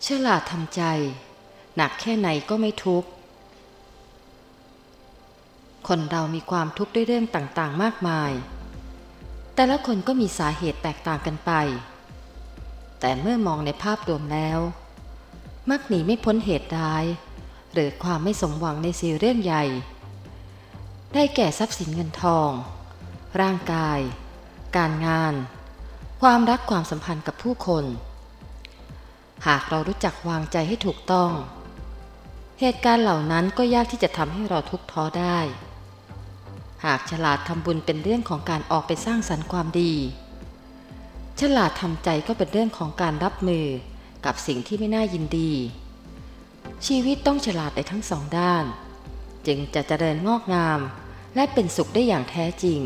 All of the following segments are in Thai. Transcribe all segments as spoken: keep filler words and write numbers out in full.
ฉลาดทำใจหนักแค่ไหนก็ไม่ทุกข์คนเรามีความทุกข์ด้วยเรื่องต่างๆมากมายแต่ละคนก็มีสาเหตุแตกต่างกันไปแต่เมื่อมองในภาพรวมแล้วมักหนีไม่พ้นเหตุร้ายหรือความไม่สมหวังในสี่เรื่องใหญ่ได้แก่ทรัพย์สินเงินทองร่างกายการงานความรักความสัมพันธ์กับผู้คนหากเรารู้จักวางใจให้ถูกต้องเหตุการณ์เหล่านั้นก็ยากที่จะทำให้เราทุกข์ท้อได้หากฉลาดทำบุญเป็นเรื่องของการออกไปสร้างสรรค์ความดีฉลาดทำใจก็เป็นเรื่องของการรับมือกับสิ่งที่ไม่น่ายินดีชีวิตต้องฉลาดในทั้งสองด้านจึงจะเจริญงอกงามและเป็นสุขได้อย่างแท้จริง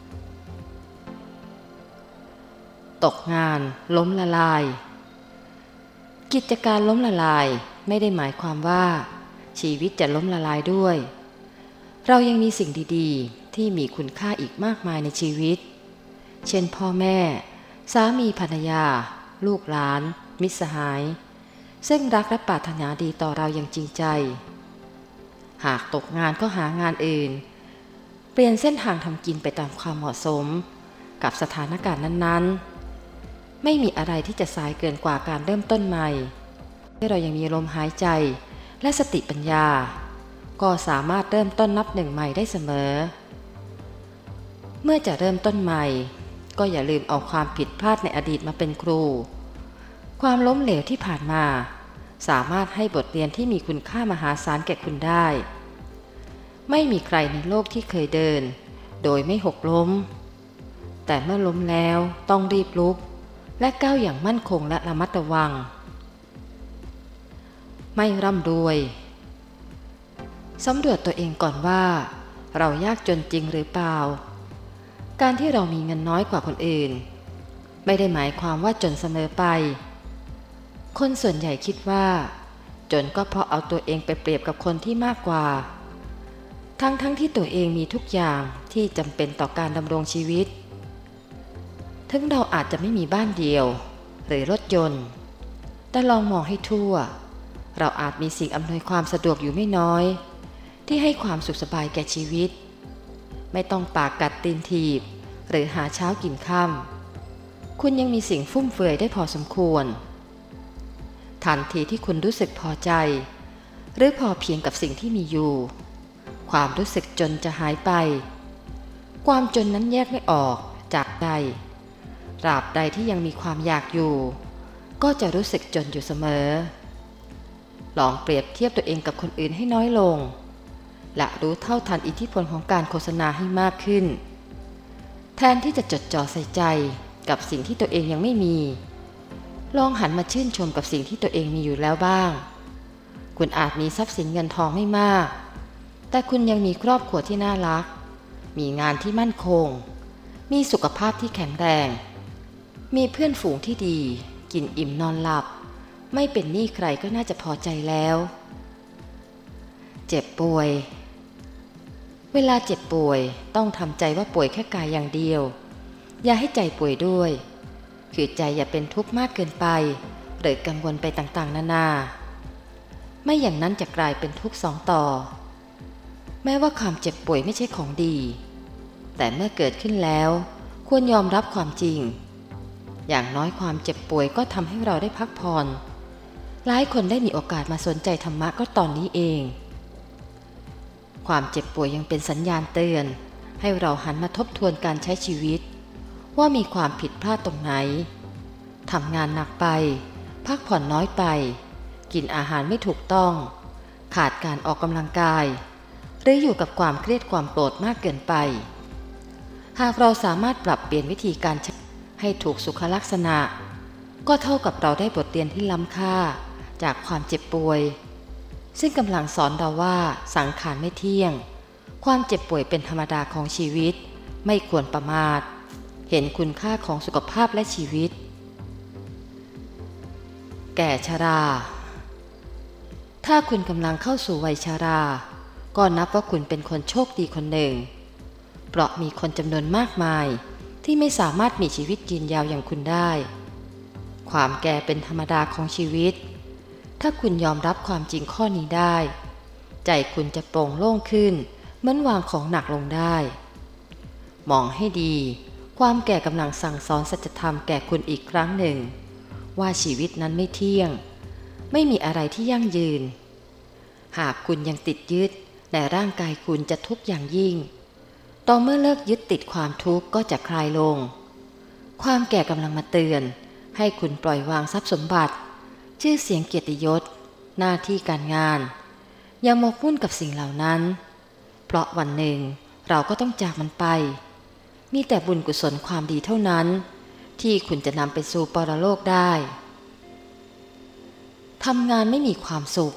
ตกงานล้มละลายกิจการล้มละลายไม่ได้หมายความว่าชีวิตจะล้มละลายด้วยเรายังมีสิ่งดีๆที่มีคุณค่าอีกมากมายในชีวิตเช่นพ่อแม่สามีภรรยาลูกหลานมิตรสหายซึ่งรักและปรารถนาดีต่อเราอย่างจริงใจหากตกงานก็หางานอื่นเปลี่ยนเส้นทางทำกินไปตามความเหมาะสมกับสถานการณ์นั้นๆไม่มีอะไรที่จะสายเกินกว่าการเริ่มต้นใหม่ที่เรายังมีลมหายใจและสติปัญญาก็สามารถเริ่มต้นนับหนึ่งใหม่ได้เสมอเมื่อจะเริ่มต้นใหม่ก็อย่าลืมเอาความผิดพลาดในอดีตมาเป็นครูความล้มเหลวที่ผ่านมาสามารถให้บทเรียนที่มีคุณค่ามหาศาลแก่คุณได้ไม่มีใครในโลกที่เคยเดินโดยไม่หกล้มแต่เมื่อล้มแล้วต้องรีบลุกและก้าวอย่างมั่นคงและระมัดระวังไม่ร่ำรวยสำรวจตัวเองก่อนว่าเรายากจนจริงหรือเปล่าการที่เรามีเงินน้อยกว่าคนอื่นไม่ได้หมายความว่าจนเสมอไปคนส่วนใหญ่คิดว่าจนก็เพราะเอาตัวเองไปเปรียบกับคนที่มากกว่าทั้งทั้งที่ตัวเองมีทุกอย่างที่จำเป็นต่อการดำรงชีวิตถึงเราอาจจะไม่มีบ้านเดียวหรือรถยนต์แต่ลองมองให้ทั่วเราอาจมีสิ่งอำนวยความสะดวกอยู่ไม่น้อยที่ให้ความสุขสบายแก่ชีวิตไม่ต้องปากกัดตีนถีบหรือหาเช้ากินค่ำคุณยังมีสิ่งฟุ่มเฟือยได้พอสมควรทันทีที่คุณรู้สึกพอใจหรือพอเพียงกับสิ่งที่มีอยู่ความรู้สึกจนจะหายไปความจนนั้นแยกไม่ออกจากใดตราบใดที่ยังมีความอยากอยู่ก็จะรู้สึกจนอยู่เสมอลองเปรียบเทียบตัวเองกับคนอื่นให้น้อยลงและรู้เท่าทันอิทธิพลของการโฆษณาให้มากขึ้นแทนที่จะจดจ่อใส่ใจกับสิ่งที่ตัวเองยังไม่มีลองหันมาชื่นชมกับสิ่งที่ตัวเองมีอยู่แล้วบ้างคุณอาจมีทรัพย์สินเงินทองไม่มากแต่คุณยังมีครอบครัวที่น่ารักมีงานที่มั่นคงมีสุขภาพที่แข็งแรงมีเพื่อนฝูงที่ดีกินอิ่มนอนหลับไม่เป็นหนี้ใครก็น่าจะพอใจแล้วเจ็บป่วยเวลาเจ็บป่วยต้องทำใจว่าป่วยแค่กายอย่างเดียวอย่าให้ใจป่วยด้วยคือใจอย่าเป็นทุกข์มากเกินไปหรือกังวลไปต่างๆนานาไม่อย่างนั้นจะกลายเป็นทุกข์สองต่อแม้ว่าความเจ็บป่วยไม่ใช่ของดีแต่เมื่อเกิดขึ้นแล้วควรยอมรับความจริงอย่างน้อยความเจ็บป่วยก็ทำให้เราได้พักผ่อนหลายคนได้มีโอกาสมาสนใจธรรมะก็ตอนนี้เองความเจ็บป่วยยังเป็นสัญญาณเตือนให้เราหันมาทบทวนการใช้ชีวิตว่ามีความผิดพลาดตรงไหนทำงานหนักไปพักผ่อนน้อยไปกินอาหารไม่ถูกต้องขาดการออกกำลังกายหรืออยู่กับความเครียดความโกรธมากเกินไปหากเราสามารถปรับเปลี่ยนวิธีการใช้ให้ถูกสุขลักษณะก็เท่ากับเราได้บทเรียนที่ล้ำค่าจากความเจ็บป่วยซึ่งกำลังสอนเราว่าสังขารไม่เที่ยงความเจ็บป่วยเป็นธรรมดาของชีวิตไม่ควรประมาทเห็นคุณค่าของสุขภาพและชีวิตแก่ชราถ้าคุณกำลังเข้าสู่วัยชราก็นับว่าคุณเป็นคนโชคดีคนหนึ่งเพราะมีคนจำนวนมากมายที่ไม่สามารถมีชีวิตยืนยาวอย่างคุณได้ความแก่เป็นธรรมดาของชีวิตถ้าคุณยอมรับความจริงข้อนี้ได้ใจคุณจะโปร่งโล่งขึ้นเหมือนวางของหนักลงได้มองให้ดีความแก่กำลังสั่งสอนสัจธรรมแก่คุณอีกครั้งหนึ่งว่าชีวิตนั้นไม่เที่ยงไม่มีอะไรที่ยั่งยืนหากคุณยังติดยึดในร่างกายคุณจะทุกข์อย่างยิ่งต่อเมื่อเลิกยึดติดความทุกข์ก็จะคลายลงความแก่กำลังมาเตือนให้คุณปล่อยวางทรัพย์สมบัติชื่อเสียงเกียรติยศหน้าที่การงานอย่าหมกมุ่นกับสิ่งเหล่านั้นเพราะวันหนึ่งเราก็ต้องจากมันไปมีแต่บุญกุศลความดีเท่านั้นที่คุณจะนำไปสู่ปรโลกได้ทำงานไม่มีความสุข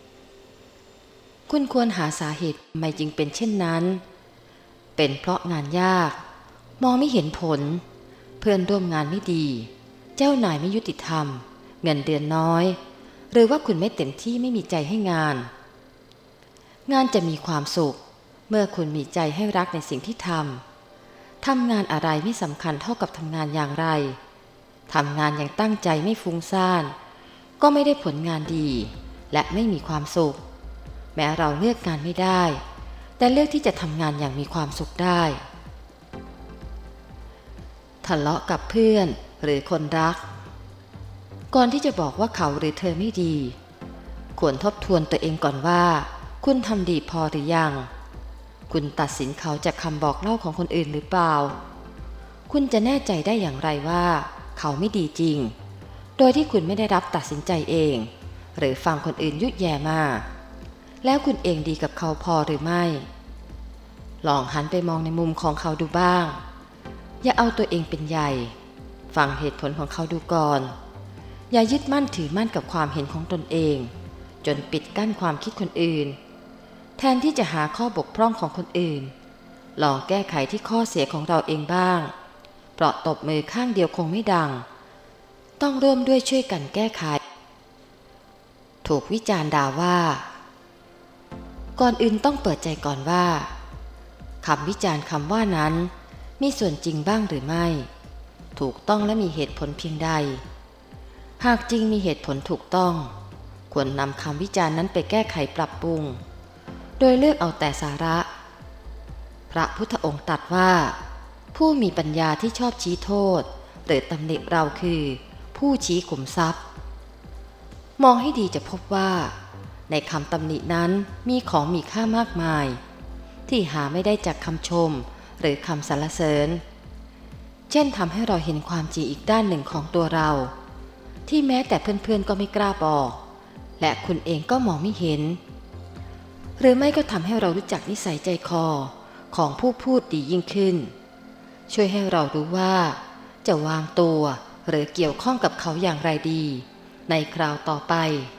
คุณควรหาสาเหตุทำไมจึงเป็นเช่นนั้นเป็นเพราะงานยากมองไม่เห็นผลเพื่อนร่วมงานไม่ดีเจ้านายไม่ยุติธรรมเงินเดือนน้อยหรือว่าคุณไม่เต็มที่ไม่มีใจให้งานงานจะมีความสุขเมื่อคุณมีใจให้รักในสิ่งที่ทำทำงานอะไรไม่สำคัญเท่ากับทำงานอย่างไรทำงานอย่างตั้งใจไม่ฟุ้งซ่านก็ไม่ได้ผลงานดีและไม่มีความสุขแม้เราเลือกงานไม่ได้แต่เลือกที่จะทำงานอย่างมีความสุขได้ทะเลาะกับเพื่อนหรือคนรักก่อนที่จะบอกว่าเขาหรือเธอไม่ดีควรทบทวนตัวเองก่อนว่าคุณทำดีพอหรือยังคุณตัดสินเขาจากคำบอกเล่าของคนอื่นหรือเปล่าคุณจะแน่ใจได้อย่างไรว่าเขาไม่ดีจริงโดยที่คุณไม่ได้รับตัดสินใจเองหรือฟังคนอื่นยุแย่มาแล้วคุณเองดีกับเขาพอหรือไม่ลองหันไปมองในมุมของเขาดูบ้างอย่าเอาตัวเองเป็นใหญ่ฟังเหตุผลของเขาดูก่อนอย่ายึดมั่นถือมั่นกับความเห็นของตนเองจนปิดกั้นความคิดคนอื่นแทนที่จะหาข้อบกพร่องของคนอื่นลองแก้ไขที่ข้อเสียของเราเองบ้างเพราะตบมือข้างเดียวคงไม่ดังต้องร่วมด้วยช่วยกันแก้ไขถูกวิจารณ์ด่าว่าก่อนอื่นต้องเปิดใจก่อนว่าคำวิจารณ์คำว่านั้นมีส่วนจริงบ้างหรือไม่ถูกต้องและมีเหตุผลเพียงใดหากจริงมีเหตุผลถูกต้องควรนำคำวิจารณ์นั้นไปแก้ไขปรับปรุงโดยเลือกเอาแต่สาระพระพุทธองค์ตรัสว่าผู้มีปัญญาที่ชอบชี้โทษหรือตำหนิเราคือผู้ชี้ขุมทรัพย์มองให้ดีจะพบว่าในคำตำหนินั้นมีของมีค่ามากมายที่หาไม่ได้จากคำชมหรือคำสรรเสริญเช่นทำให้เราเห็นความจริงอีกด้านหนึ่งของตัวเราที่แม้แต่เพื่อนๆก็ไม่กล้าบอกและคุณเองก็มองไม่เห็นหรือไม่ก็ทำให้เรารู้จักนิสัยใจคอของผู้พูดดียิ่งขึ้นช่วยให้เรารู้ว่าจะวางตัวหรือเกี่ยวข้องกับเขาอย่างไรดีในคราวต่อไป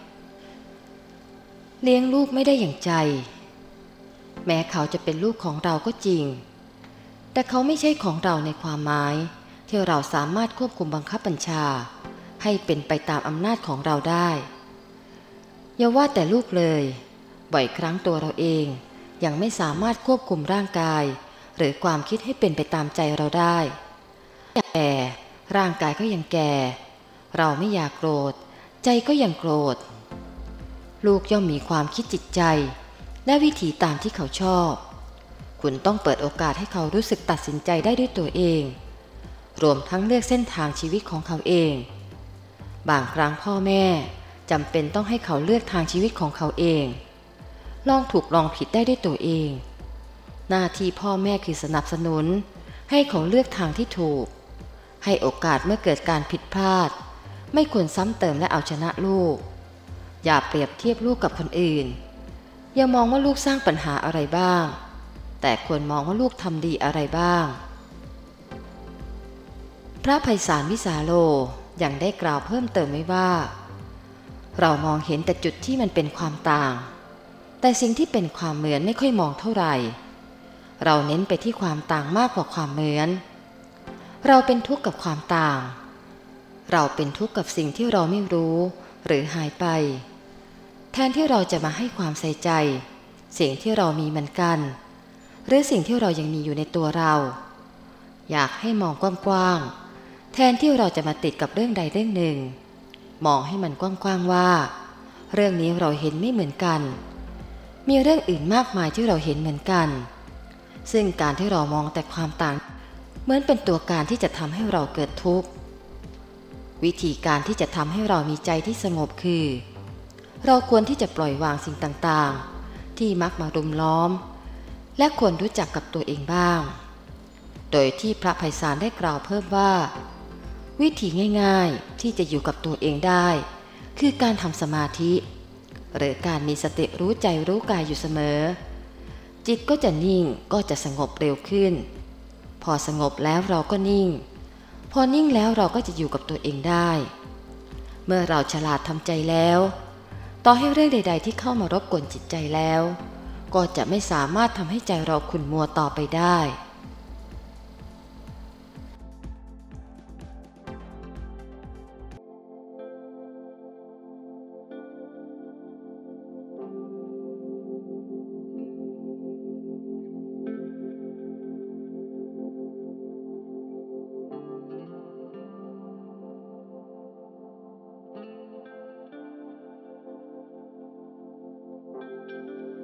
เลี้ยงลูกไม่ได้อย่างใจแม้เขาจะเป็นลูกของเราก็จริงแต่เขาไม่ใช่ของเราในความหมายที่เราสามารถควบคุมบังคับบัญชาให้เป็นไปตามอำนาจของเราได้อย่าว่าแต่ลูกเลยบ่อยครั้งตัวเราเองยังไม่สามารถควบคุมร่างกายหรือความคิดให้เป็นไปตามใจเราได้แต่ร่างกายก็ยังแก่เราไม่อยากโกรธใจก็ยังโกรธลูกย่อมมีความคิดจิตใจและวิถีตามที่เขาชอบคุณต้องเปิดโอกาสให้เขารู้สึกตัดสินใจได้ด้วยตัวเองรวมทั้งเลือกเส้นทางชีวิตของเขาเองบางครั้งพ่อแม่จำเป็นต้องให้เขาเลือกทางชีวิตของเขาเองลองถูกลองผิดได้ด้วยตัวเองหน้าที่พ่อแม่คือสนับสนุนให้เขาเลือกทางที่ถูกให้โอกาสเมื่อเกิดการผิดพลาดไม่ควรซ้ำเติมและเอาชนะลูกอย่าเปรียบเทียบลูกกับคนอื่นอย่ามองว่าลูกสร้างปัญหาอะไรบ้างแต่ควรมองว่าลูกทำดีอะไรบ้างพระไพศาลวิสาโลยังได้กล่าวเพิ่มเติมไว้ว่าเรามองเห็นแต่จุดที่มันเป็นความต่างแต่สิ่งที่เป็นความเหมือนไม่ค่อยมองเท่าไหร่เราเน้นไปที่ความต่างมากกว่าความเหมือนเราเป็นทุกข์กับความต่างเราเป็นทุกข์กับสิ่งที่เราไม่รู้หรือหายไปแทนที่เราจะมาให้ความใส่ใจสิ่งที่เรามีเหมือนกันหรือสิ่งที่เรายังมีอยู่ในตัวเราอยากให้มองกว้างๆแทนที่เราจะมาติดกับเรื่องใดเรื่องหนึ่งมองให้มันกว้างๆว่าเรื่องนี้เราเห็นไม่เหมือนกันมีเรื่องอื่นมากมายที่เราเห็นเหมือนกันซึ่งการที่เรามองแต่ความต่างเหมือนเป็นตัวการที่จะทำให้เราเกิดทุกข์วิธีการที่จะทำให้เรามีใจที่สงบคือเราควรที่จะปล่อยวางสิ่งต่างๆที่มักมารุมล้อมและควรรู้จักกับตัวเองบ้างโดยที่พระไพศาลได้กล่าวเพิ่มว่าวิธีง่ายๆที่จะอยู่กับตัวเองได้คือการทำสมาธิหรือการมีสติรู้ใจรู้กายอยู่เสมอจิตก็จะนิ่งก็จะสงบเร็วขึ้นพอสงบแล้วเราก็นิ่งพอนิ่งแล้วเราก็จะอยู่กับตัวเองได้เมื่อเราฉลาดทำใจแล้วต่อให้เรื่องใดๆที่เข้ามารบกวนจิตใจแล้วก็จะไม่สามารถทำให้ใจเราขุ่นมัวต่อไปได้